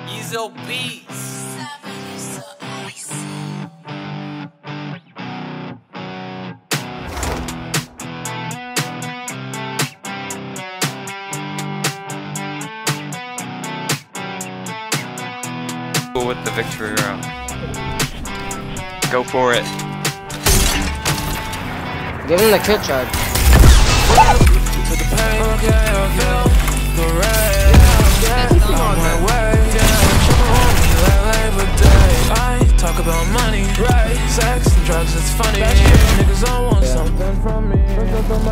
Ezo Beats. With the victory round. Go for it. Give him the kill charge. Talk about money, right? Sex and drugs, it's funny. Niggas all want something from me. Flip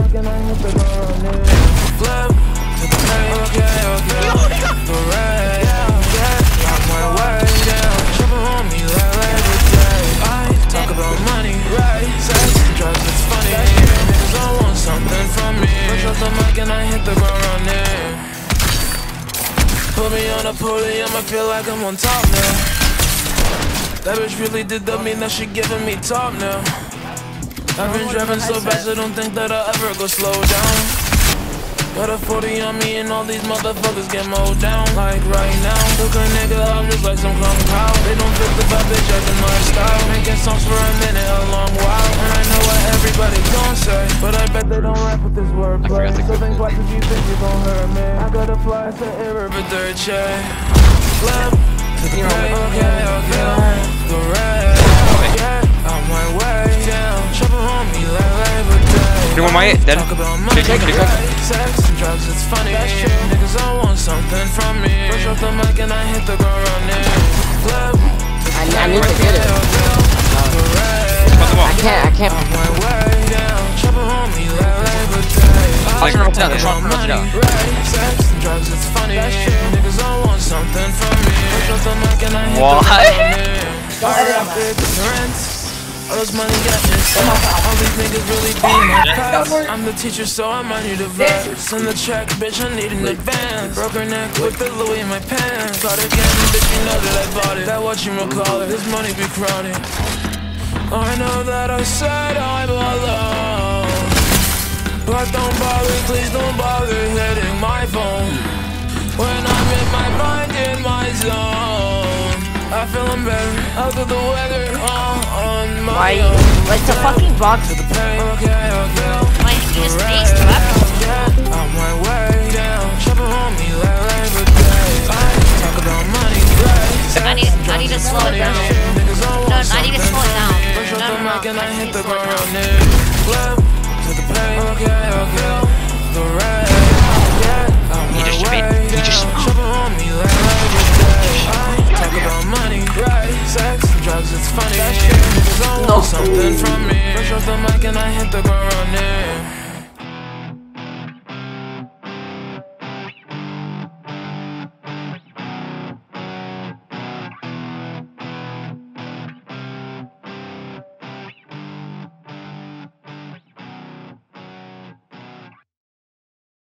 to the pay, the red, rock my way down. Tripping on me like Labor Day. I talk about money, right? Sex and drugs, it's funny. Niggas all want something from me. Push off the mic and I hit the ground running. Put me on a podium, I feel like I'm on top now. That bitch really did that mean that she giving me top now. I've been driving so fast, I don't think that I'll ever go slow down. Got a 40 on me and all these motherfuckers get mowed down. Like right now, took a nigga up just like some clown cow. They don't fit the vibe, they judging my style. Making songs for a minute, a long while. And I know what everybody gon' say, but I bet they don't rap with this wordplay. So think twice if you think you gon' hurt me. I gotta fly to River Dirt check. Flip to the the red, on my way down. Tripping on me like Labor Day. You want my hit, then? Talk about money, sex and drugs, it's funny. Niggas all want something from me. Push off the mic and I hit the ground running. Flip, I need to get it. I can't. on my way down. Tripping on me like Labor Day. Talk about money, sex and drugs, it's funny. Niggas all want something from me. Push off the mic and I hit the ground running. All this money got me stuck. All these niggas really be my pals. I'm the teacher, so I'm on you to verse. Send the check, bitch, I need an advance. Broke her neck with the Louis in my pants. Caught again, bitch, you know that I bought it. That what you call it, this money be crowded. I know that I said I'm alone, but don't bother, please don't bother hitting my phone. When I'm in my mind, in my zone, I feelin' better out of the weather on my own. Like the fucking box. To the pain, Why did you just face the weapon? on my way down. Tripping on me like Labor Day. I talk about money, I need to slow it down. No, I need to slow it down. No. and I hit the Slow it ground down. running. Flip to the pain, the red, on my way down. Tripping on me like Labor Day. I talk about money, sex and drugs, it's funny. Niggas all want something from me. Push off the mic and I hit the ground running.